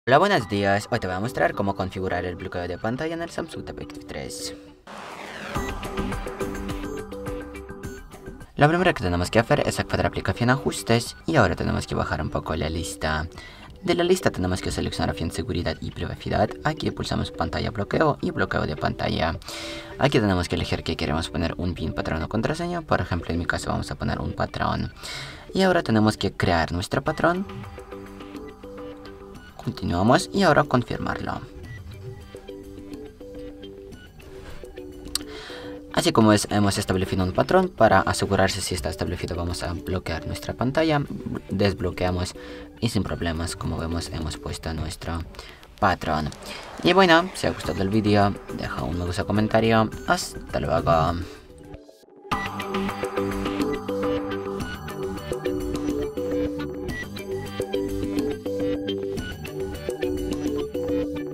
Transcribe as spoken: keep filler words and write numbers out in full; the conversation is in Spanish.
Hola, buenos días. Hoy te voy a mostrar cómo configurar el bloqueo de pantalla en el Samsung Tab Active tres. Lo primero que tenemos que hacer es acceder a aplicación ajustes y ahora tenemos que bajar un poco la lista. De la lista tenemos que seleccionar opción seguridad y privacidad. Aquí pulsamos pantalla bloqueo y bloqueo de pantalla. Aquí tenemos que elegir que queremos poner un pin, patrón o contraseña. Por ejemplo, en mi caso vamos a poner un patrón. Y ahora tenemos que crear nuestro patrón. Continuamos y ahora confirmarlo. Así como es, hemos establecido un patrón, para asegurarse si está establecido vamos a bloquear nuestra pantalla, desbloqueamos y sin problemas, como vemos, hemos puesto nuestro patrón. Y bueno, si os ha gustado el vídeo, deja un me gusta, comentario, hasta luego.